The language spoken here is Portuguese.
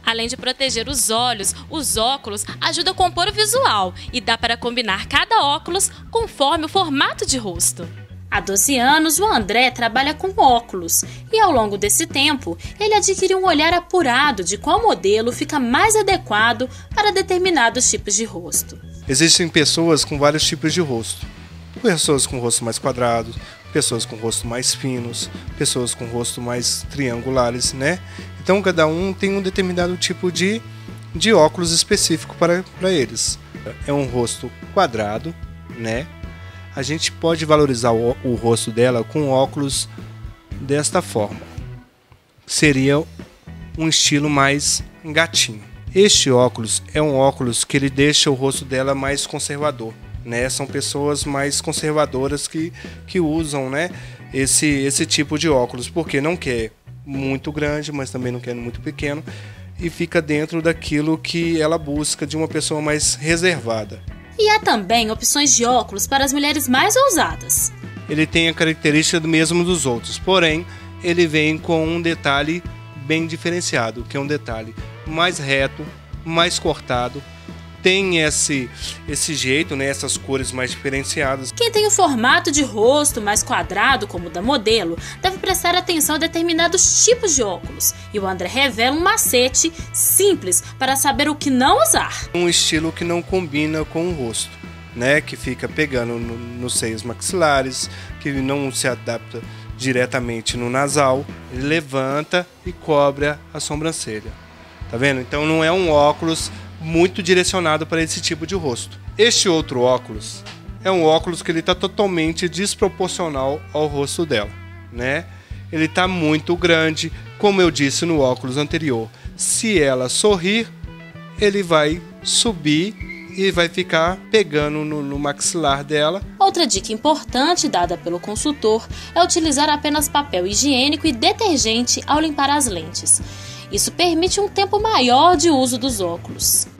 Além de proteger os olhos, os óculos ajudam a compor o visual e dá para combinar cada óculos conforme o formato de rosto. Há 12 anos, o André trabalha com óculos e, ao longo desse tempo, ele adquiriu um olhar apurado de qual modelo fica mais adequado para determinados tipos de rosto. Existem pessoas com vários tipos de rosto. Pessoas com rosto mais quadrado, pessoas com rosto mais finos, pessoas com rosto mais triangulares, né? Então, cada um tem um determinado tipo de óculos específico para eles. É um rosto quadrado, né? A gente pode valorizar o rosto dela com óculos desta forma. Seria um estilo mais gatinho. Este óculos é um óculos que ele deixa o rosto dela mais conservador, né? São pessoas mais conservadoras que usam, né, esse tipo de óculos, porque não quer muito grande, mas também não quer muito pequeno, e fica dentro daquilo que ela busca de uma pessoa mais reservada. E há também opções de óculos para as mulheres mais ousadas. Ele tem a característica do mesmo dos outros, porém ele vem com um detalhe bem diferenciado, que é um detalhe mais reto, mais cortado, tem esse jeito, né, essas cores mais diferenciadas. Quem tem o formato de rosto mais quadrado, como o da modelo, deve prestar atenção a determinados tipos de óculos. E o André revela um macete simples para saber o que não usar. Um estilo que não combina com o rosto, né, que fica pegando nos seios maxilares, que não se adapta diretamente no nasal, ele levanta e cobre a sobrancelha. Tá vendo? Então não é um óculos muito direcionado para esse tipo de rosto. Este outro óculos é um óculos que ele está totalmente desproporcional ao rosto dela, né? Ele está muito grande, como eu disse no óculos anterior. Se ela sorrir, ele vai subir e vai ficar pegando no maxilar dela. Outra dica importante dada pelo consultor é utilizar apenas papel higiênico e detergente ao limpar as lentes. Isso permite um tempo maior de uso dos óculos.